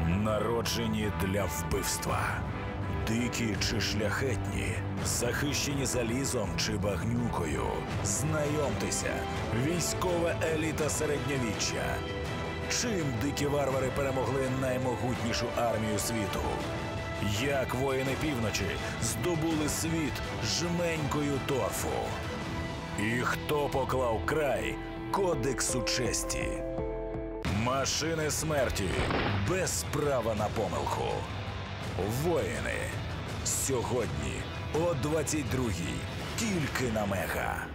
Народжені для вбивства. Дикі чи шляхетні, захищені залізом чи багнюкою. Знайомтеся, військова еліта середньовіччя. Чим дикі варвари перемогли наймогутнішу армію світу? Як воїни півночі здобули світ жменькою торфу? І хто поклав край кодексу честі? Машини смерті без права на помилку. Воїни. Сьогодні о 22-й. Тільки на Мега.